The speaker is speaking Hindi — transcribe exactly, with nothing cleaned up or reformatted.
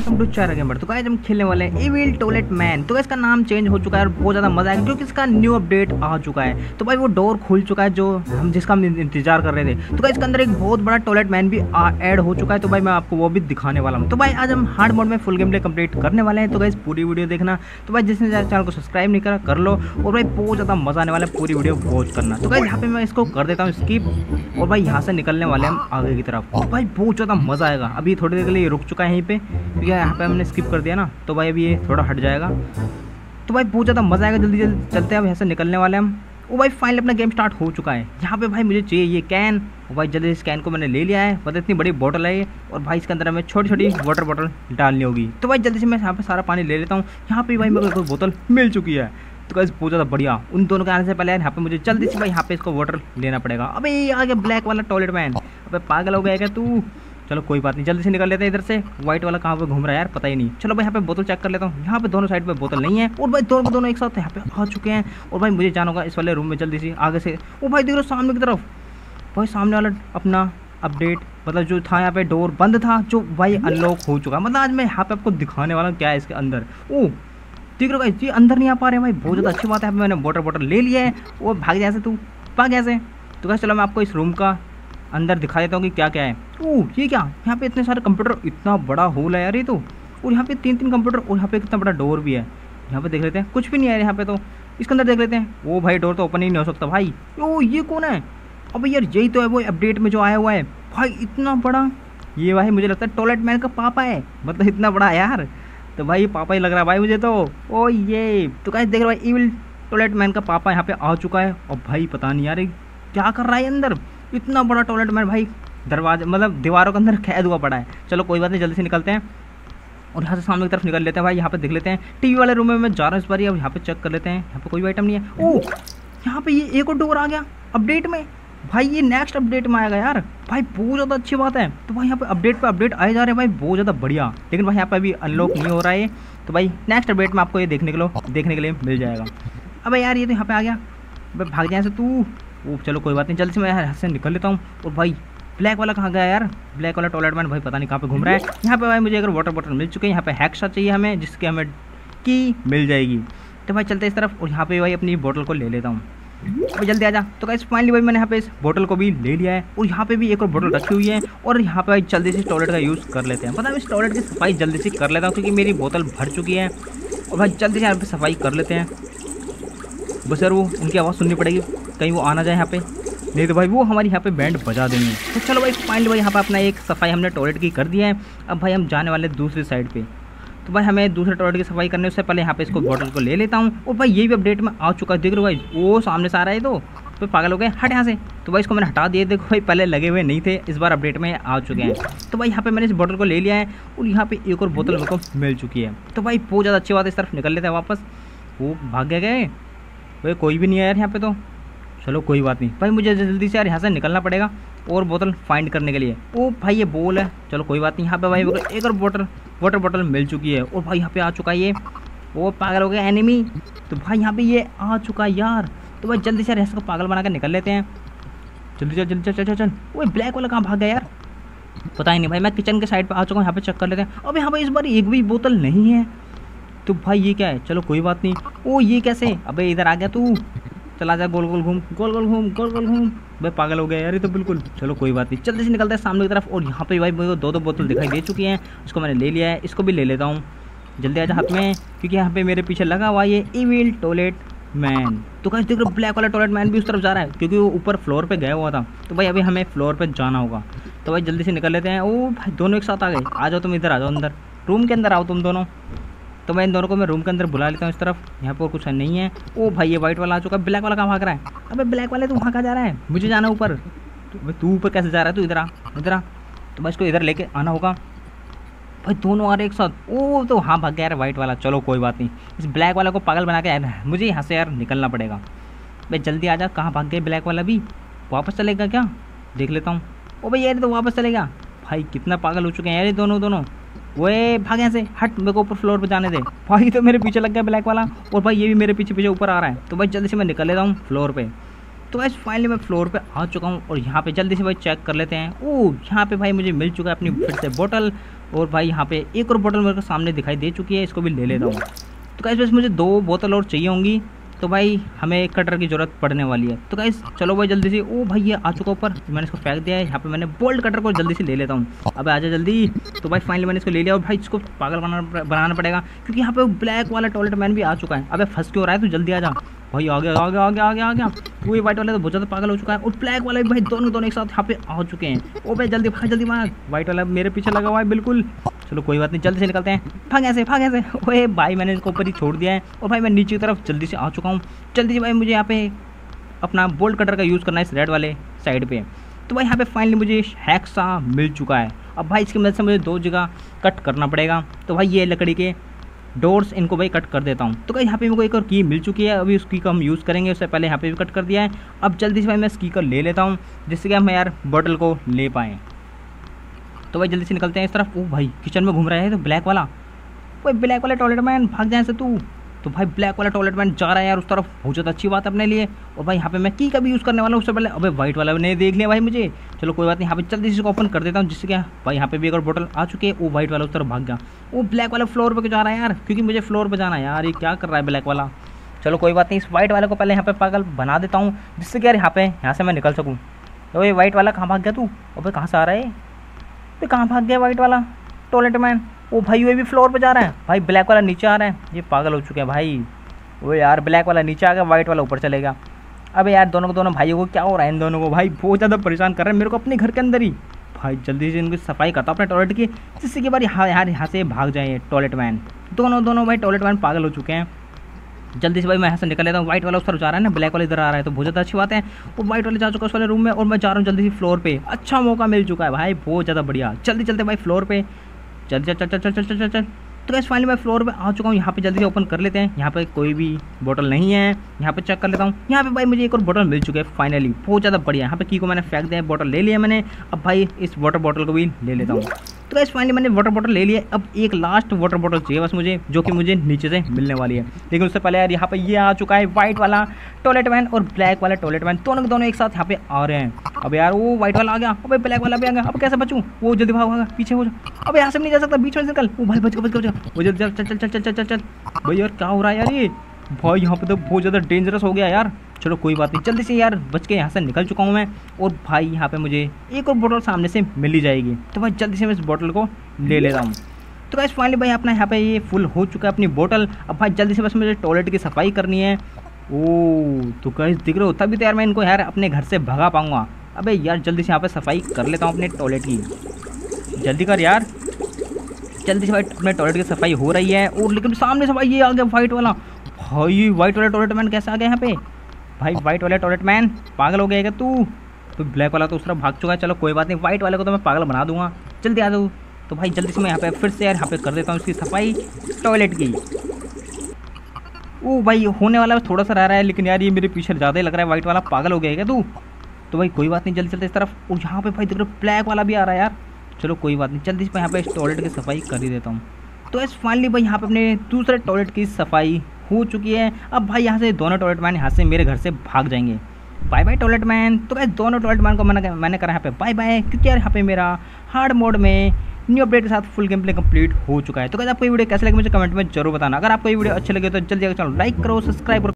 वेलकम टू चार गेमर। तो गाइस हम खेलने वाले हैं इविल टॉयलेट मैन। तो इसका नाम चेंज हो चुका है और बहुत ज़्यादा मजा आएगा क्योंकि इसका न्यू अपडेट आ चुका है। तो भाई वो डोर खुल चुका है जो हम जिसका हम इंतजार कर रहे थे। तो गाइस इसके अंदर एक बहुत बड़ा टॉयलेट मैन भी ऐड हो चुका है। तो भाई मैं आपको वो भी दिखाने वाला हूँ। तो भाई आज हम हार्ड मोड में फुल गेम प्ले कंप्लीट करने वाले हैं। तो गाइस पूरी वीडियो देखना। तो भाई जिसने चैनल को सब्सक्राइब नहीं करा कर लो और भाई बहुत ज़्यादा मजा आने वाला है, पूरी वीडियो वॉच करना। तो गाइस यहाँ पे मैं इसको कर देता हूँ स्किप और भाई यहाँ से निकलने वाले हम आगे की तरफ। और भाई बहुत ज़्यादा मजा आएगा। अभी थोड़ी देर के लिए रुक चुका है यहीं पे क्योंकि यहाँ पे हमने स्किप कर दिया ना। तो भाई अभी ये थोड़ा हट जाएगा। तो भाई बहुत ज़्यादा मज़ा आएगा। जल्दी जल्दी चलते हैं, अब यहाँ से निकलने वाले हम। ओ भाई फाइनली अपना गेम स्टार्ट हो चुका है। यहाँ पे भाई मुझे चाहिए ये कैन। और भाई जल्दी इस कैन को मैंने ले लिया है। मतलब इतनी बड़ी बोतल है ये और भाई इसके अंदर हमें छोटी छोटी वाटर बॉटल डालनी होगी। तो भाई जल्दी से मैं यहाँ पे सारा पानी ले लेता हूँ। यहाँ पे भाई मेरे को बोतल मिल चुकी है। तो गाइस बहुत ज़्यादा बढ़िया। उन दोनों के आने से पहले यहाँ पे मुझे जल्दी से भाई यहाँ पे इसको वाटर लेना पड़ेगा। अबे ये आ गया ब्लैक वाला टॉयलेट मैन। अबे पागल हो गया क्या तू? चलो कोई बात नहीं, जल्दी से निकल लेते हैं इधर से। व्हाइट वाला कहाँ पे घूम रहा है यार, पता ही नहीं। चलो भाई यहाँ पे बोतल चेक कर लेता हूँ। यहाँ पे दोनों साइड पे बोतल नहीं है और भाई दोनों दोनों एक साथ यहाँ पे आ चुके हैं। और भाई मुझे जाना होगा इस वाले रूम में जल्दी से आगे से। ओ भाई देख लो सामने की तरफ भाई सामने वाला अपना अपडेट मतलब जो था यहाँ पे डोर बंद था जो भाई अनलॉक हो चुका है। मतलब आज मैं यहाँ पे आपको दिखाने वाला हूँ क्या है इसके अंदर। ओ देख रहे हो जी अंदर नहीं आ पा रहे हैं भाई, बहुत ज़्यादा अच्छी बात है। यहाँ पे मैंने वाटर बॉटल ले लिया है। वो भाग जैसे तू भाग ऐसे। तो कैसे चलो मैं आपको इस रूम का अंदर दिखा देता हूँ कि क्या क्या है। ओह ये क्या, यहाँ पे इतने सारे कंप्यूटर, इतना बड़ा होल है यार ये तो। और यहाँ पे तीन तीन कंप्यूटर और यहाँ पे कितना बड़ा डोर भी है। यहाँ पे देख लेते हैं, कुछ भी नहीं है यहाँ पे। तो इसके अंदर देख लेते हैं। वो भाई डोर तो ओपन ही नहीं हो सकता भाई। ओ ये कौन है? अब यार यही तो है वो अपडेट में जो आया हुआ है भाई, इतना बड़ा। ये भाई मुझे लगता है टॉयलेट मैन का पापा है, मतलब इतना बड़ा है यार। तो भाई पापा ही लग रहा है भाई मुझे तो। ओ ये तो कैसे देख रहे हो भाई इविल टॉयलेट मैन का पापा यहाँ पे आ चुका है। और भाई पता नहीं यार क्या कर रहा है अंदर। इतना बड़ा टॉयलेट मैन भाई दरवाजे मतलब दीवारों के अंदर कैद हुआ पड़ा है। चलो कोई बात नहीं, जल्दी से निकलते हैं और यहाँ से सामने की तरफ निकल लेते हैं। भाई यहाँ पे देख लेते हैं टीवी वाले रूम में मैं जा रहा हूँ इस बार। अब यहाँ पे चेक कर लेते हैं, यहाँ पे कोई आइटम नहीं है। ओह यहाँ पे ये एक और डोर आ गया अपडेट में भाई। ये नेक्स्ट अपडेट में आएगा यार भाई, बहुत ज़्यादा अच्छी बात है। तो भाई यहाँ पे अपडेट पे अपडेट आए जा रहे हैं भाई, बहुत ज़्यादा बढ़िया। लेकिन भाई यहाँ पे अभी अनलॉक नहीं हो रहा है। तो भाई नेक्स्ट अपडेट में आपको ये देखने के लिए देखने के लिए मिल जाएगा। अब यार ये तो यहाँ पे आ गया। भाई भाग जाए से तू। वो चलो कोई बात नहीं, जल्दी से मैं यहाँ से निकल लेता हूँ। और भाई ब्लैक वाला कहाँ गया यार? ब्लैक वाला टॉयलेट मैन भाई पता नहीं कहाँ पे घूम रहा है। यहाँ पे भाई मुझे अगर वाटर बॉटल मिल चुके हैं, यहाँ पे हैक्सा चाहिए हमें जिसके हमें की मिल जाएगी। तो भाई चलते इस तरफ और यहाँ पे भाई अपनी बोतल को ले लेता हूँ। भाई जल्दी आ जा। तो गाइस फाइनली भाई मैंने यहाँ पे इस बोतल को भी ले लिया है और यहाँ पे भी एक और बोतल रखी हुई है। और यहाँ पे भाई जल्दी से टॉयलेट का यूज़ कर लेते हैं। मतलब इस टॉयलेट की सफाई जल्दी से कर लेता हूँ क्योंकि मेरी बोतल भर चुकी है। और भाई जल्दी से यहाँ पे सफाई कर लेते हैं। बस यार वो उनकी आवाज़ सुननी पड़ेगी, कहीं वो आना जाए यहाँ पे, नहीं तो भाई वो हमारी यहाँ पे बैंड बजा देंगे। तो चलो भाई फाइनली भाई यहाँ पे अपना एक सफाई हमने टॉयलेट की कर दिया है। अब भाई हम जाने वाले दूसरी साइड पे। तो भाई हमें दूसरे टॉयलेट की सफाई करने से पहले यहाँ पे इसको बॉटल को ले लेता हूँ। और भाई ये भी अपडेट में आ चुका है, देख रहे हो भाई वो सामने से आ रहा है। तो तो पागल हो गए, हट यहाँ से। तो भाई इसको मैंने हटा दिया। देखो भाई पहले लगे हुए नहीं थे, इस बार अपडेट में आ चुके हैं। तो भाई यहाँ पे मैंने इस बोतल को ले लिया है और यहाँ पे एक और बोतल मेरे को मिल चुकी है। तो भाई बहुत ज़्यादा अच्छी बात है, इस तरफ निकल लेते हैं वापस। वो भाग गए भाई, कोई भी नहीं है यार यहाँ पे। तो चलो कोई बात नहीं भाई, मुझे जल्दी से यार यहाँ से निकलना पड़ेगा और बोतल फाइंड करने के लिए। ओ भाई ये बोल है, चलो कोई बात नहीं। यहाँ पे भाई एक और बोतल वाटर बोतल मिल चुकी है। और भाई यहाँ पे आ चुका है ये, वो पागल हो गया एनिमी। तो भाई यहाँ पे ये आ चुका है यार। तो भाई जल्दी से ऐसे को पागल बना कर निकल लेते हैं। जल्दी चल जल्दी चल चल चल। वो ब्लैक वाला कहाँ भाग गया यार, पता ही नहीं भाई। मैं किचन के साइड पर आ चुका हूँ, यहाँ पे चेक कर लेते हैं। अब यहाँ पे इस बार एक भी बोतल नहीं है। तो भाई ये क्या है? चलो कोई बात नहीं। ओ ये कैसे? अबे इधर आ गया तू, चला जा गोल गोल घूम गोल गोल घूम गोल गोल घूम। भाई पागल हो गया यार ये तो बिल्कुल। चलो कोई बात नहीं, जल्दी से निकलते हैं सामने की तरफ। और यहाँ पे भाई मुझे दो दो बोतल दिखाई दे चुकी हैं, इसको मैंने ले लिया है। इसको भी ले लेता हूँ, जल्दी आ जा हाथ में, क्योंकि यहाँ पे मेरे पीछे लगा हुआ ये इविल टॉयलेट मैन। तो कहीं देख रहे हो ब्लैक वाला टॉयलेट मैन भी उस तरफ जा रहा है क्योंकि वो ऊपर फ्लोर पे गया हुआ था। तो भाई अभी हमें फ्लोर पे जाना होगा। तो भाई जल्दी से निकल लेते हैं। ओ भाई दोनों एक साथ आ गए। आ जाओ तुम इधर, आ जाओ अंदर, रूम के अंदर आओ तुम दोनों। तो मैं इन दोनों को मैं रूम के अंदर बुला लेता हूँ इस तरफ। यहाँ पर कुछ नहीं है। ओ भाई ये वाइट वाला आ चुका है। ब्लैक वाला कहाँ भाग रहा है? अबे ब्लैक वाले तू वहाँ कहाँ जा रहा है? मुझे जाना ऊपर। तो तू ऊपर कैसे जा रहा है? तू इधर आ, इधर आ। तो भाई इसको इधर लेके आना होगा। भाई दोनों आ रहे एक साथ। ओ तो हाँ भाग गया यार वाइट वाला। चलो कोई बात नहीं, इस ब्लैक वाला को पागल बना के यार मुझे यहाँ से यार निकलना पड़ेगा। भाई जल्दी आ जा। कहाँ भाग गए ब्लैक वाला? भी वापस चलेगा क्या? देख लेता हूँ। ओ भाई यार तो वापस चलेगा। भाई कितना पागल हो चुके हैं यार ये दोनों दोनों। वो भाग यहाँ से, हट, मेरे को ऊपर फ्लोर पे जाने दे। भाई तो मेरे पीछे लग गया ब्लैक वाला और भाई ये भी मेरे पीछे पीछे ऊपर आ रहा है। तो भाई जल्दी से मैं निकल लेता हूँ फ्लोर पे। तो गाइस फाइनली मैं फ्लोर पे आ चुका हूँ और यहाँ पे जल्दी से भाई चेक कर लेते हैं। ओह यहाँ पे भाई मुझे मिल चुका है अपनी फिर से बोतल और भाई यहाँ पे एक और बोतल मेरे को सामने दिखाई दे चुकी है, इसको भी ले लेता हूँ। तो गाइस बस मुझे दो बोतल और चाहिए होंगी, तो भाई हमें कटर की ज़रूरत पड़ने वाली है। तो गाइस चलो भाई जल्दी से, ओ भाई ये आ चुका ऊपर, मैंने इसको फेंक दिया है। यहाँ पे मैंने बोल्ट कटर को जल्दी से ले लेता हूँ। अब आजा जल्दी। तो भाई फाइनली मैंने इसको ले लिया और भाई इसको पागल बनाना बनाना पड़ेगा, क्योंकि यहाँ पे ब्लैक वाला टॉयलेट मैन भी आ चुका है। अबे फंस क्यों रहा है, तू जल्दी आ जा भाई। आ गया आ गया आ गया आ गया आ गया। वो वाइट वाला तो बहुत ज़्यादा पागल हो चुका है और ब्लैक वाला भी भाई दोनों दोनों एक साथ यहाँ पे आ चुके हैं। ओ भाई जल्दी भाग जल्दी भाग, वाइट वाला मेरे पीछे लगा हुआ है बिल्कुल। चलो कोई बात नहीं, जल्दी से निकलते हैं। भाग ऐसे भाग ऐसे। ओए भाई मैंने इसको ऊपर ही छोड़ दिया है और भाई मैं नीचे की तरफ जल्दी से आ चुका हूँ। जल्दी से भाई मुझे यहाँ पे अपना बोल्ट कटर का यूज़ करना है इस रेड वाले साइड पे। तो भाई यहाँ पे फाइनली मुझे हैक्सा मिल चुका है। अब भाई इसकी मदद से मुझे दो जगह कट करना पड़ेगा। तो भाई ये लकड़ी के डोर्स इनको भाई कट कर देता हूँ। तो भाई यहाँ पे मेरे को एक और की मिल चुकी है, अभी उस की का हम यूज़ करेंगे। उससे पहले यहाँ पे भी कट कर दिया है। अब जल्दी से भाई मैं इस की का ले लेता हूँ, जिससे कि हम यार बॉटल को ले पाएँ। तो भाई जल्दी से निकलते हैं इस तरफ। ओ भाई किचन में घूम रहा है तो ब्लैक वाला, भाई ब्लैक वाला टॉयलेट मैन भाग जाए से तू। तो भाई ब्लैक वाला टॉयलेट मैन जा रहा है यार उस तरफ, बहुत ज़्यादा अच्छी बात है अपने लिए। और भाई यहाँ पे मैं की का भी यूज़ करने वाला हूँ। उससे पहले अबे वाइट वाला ने देख लिया भाई मुझे। चलो कोई बात नहीं, यहाँ पे जल्दी से इसको ओपन कर देता हूँ, जिससे क्या भाई यहाँ पे भी एक और बोतल आ चुकी है। वो वाइट वाला उस तरफ भाग गया। वो ब्लैक वाला फ्लोर पर जा रहा है यार, क्योंकि मुझे फ्लोर पर जाना है यार। ये क्या कर रहा है ब्लैक वाला। चलो कोई बात नहीं, इस वाइट वाले को पहले यहाँ पे पागल बना देता हूँ, जिससे कि यार यहाँ पे यहाँ से मैं निकल सकूँ। तो ये वाइट वाला कहाँ भाग गया तू, और भाई कहाँ से आ रहा है, तो कहाँ भाग गया वाइट वाला टॉयलेट मैन। ओ भाई ये भी फ्लोर पे जा रहा है, भाई ब्लैक वाला नीचे आ रहा है। ये पागल हो चुके हैं भाई। वो यार ब्लैक वाला नीचे आ गया, वाइट वाला ऊपर चलेगा। अबे यार दोनों को दोनों भाइयों को क्या हो रहा है, इन दोनों को भाई बहुत ज़्यादा परेशान कर रहे हैं मेरे को अपने घर के अंदर ही। भाई जल्दी से इनकी सफाई करता हूँ अपने टॉयलेट की, जिससे कि बार यहाँ यार यहाँ से भाग जाए टॉयलेट मैन। दोनों दोनों भाई टॉयलेट मैन पागल हो चुके हैं। जल्दी से भाई मैं यहाँ से निकल लेता हूँ। वाइट वाला उस तरफ जा रहा है ना, ब्लैक वाला इधर आ रहा है, तो बहुत ज़्यादा अच्छी बात है। वो वाइट वाले जा चुका है उस वाले रूम में और मैं जा रहा हूँ जल्दी से फ्लोर पे। अच्छा मौका मिल चुका है भाई, बहुत ज़्यादा बढ़िया। जल्दी चलते भाई फ्लोर पे, चल चल चल चल चल चल चल चल। तो गाइस फाइनली मैं फ्लोर पे आ चुका हूँ। यहाँ पे जल्दी से ओपन कर लेते हैं। यहाँ पे कोई भी बोतल नहीं है, यहाँ पे चेक कर लेता हूँ। यहाँ पे भाई मुझे एक और बोतल मिल चुकी है फाइनली, बहुत ज़्यादा बढ़िया। यहाँ पे की को मैंने फेंक दिया, बोतल ले लिया मैंने। अब भाई इस वाटर बोतल को भी ले लेता हूँ। तो गाइस फाइनली मैंने वाटर बोतल ले लिया। अब एक लास्ट वाटर बोतल चाहिए बस मुझे, जो कि मुझे नीचे से मिलने वाली है। लेकिन उससे पहले यार यहाँ पे ये आ चुका है वाइट वाला टॉयलेट मैन और ब्लैक वाला टॉयलेट मैन, दोनों दोनों एक साथ यहाँ पे आ रहे हैं। अब यार वो वाइट वाला आ गया, अब ब्लैक वाला भी आ गया। अब कैसे बचूँ, वो जल्दी भाग भागा पीछे हो जा। अब यहाँ से नहीं जा सकता, बीच में निकल। वो भाई बच गया बच गया वो जल्दी चल चल चल चल चल चल चल। भाई यार क्या हो रहा है यार, ये भाई यहाँ पे तो बहुत ज़्यादा डेंजरस हो गया यार। चलो कोई बात नहीं, जल्दी से यार बच के यहाँ से निकल चुका हूँ मैं। और भाई यहाँ पे मुझे एक और बोतल सामने से मिल ही जाएगी, तो भाई जल्दी से मैं इस बोतल को ले लेता हूँ। तो गाइस फाइनली भाई अपना यहाँ पे ये फुल हो चुका है अपनी बोतल। अब भाई जल्दी से बस मुझे टॉयलेट की सफाई करनी है। ओह तो गाइस दिख रहे हो, तभी तो यार मैं इनको यार अपने घर से भगा पाऊँगा। अबे यार जल्दी से यहाँ पे सफाई कर लेता हूँ अपने टॉयलेट की, जल्दी कर यार। जल्दी से भाई अपने टॉयलेट की सफाई हो रही है। और लेकिन सामने से भाई ये आ गया वाइट वाला। भाई वाइट वाला टॉयलेट मैन कैसे आ गया यहाँ पे, भाई वाइट वाला टॉयलेट मैन पागल हो गया क्या तू। तो ब्लैक वाला तो उस तरफ भाग चुका है। चलो कोई बात नहीं, वाइट वाले को तो मैं पागल बना दूंगा, जल्दी आ जाओ। तो भाई जल्दी से मैं यहाँ पे फिर से यार यहाँ पे कर देता हूँ इसकी सफाई टॉयलेट की। ओ भाई होने वाला थोड़ा सा रह रहा है, लेकिन यार ये मेरे पीछे ज़्यादा ही लग रहा है, वाइट वाला पागल हो गया क्या तू। तो भाई कोई बात नहीं, जल्दी चलते इस तरफ। और यहाँ पे भाई देख रहे ब्लैक वाला भी आ रहा है यार। चलो कोई बात नहीं, जल्दी से मैं यहाँ पे टॉयलेट की सफाई कर ही देता हूँ। तो इस फाइनली भाई यहाँ पे अपने दूसरे टॉयलेट की सफाई हो चुकी है। अब भाई यहाँ से दोनों टॉयलेट मैन यहाँ से मेरे घर से भाग जाएंगे। Bye bye toilet man. तो गाइस दोनों टॉयलेट मैन को मैंने मैंने करा यहाँ पे बाय बाय, क्योंकि यार यहाँ पे मेरा हार्ड मोड में न्यू अपडेट के साथ फुल गेम प्ले कंप्लीट हो चुका है। तो गाइस आपको ये वीडियो कैसे लगे मुझे कमेंट में जरूर बताना। अगर आपको ये वीडियो अच्छे लगे तो जल्दी चलो लाइक करो, सब्सक्राइब करो।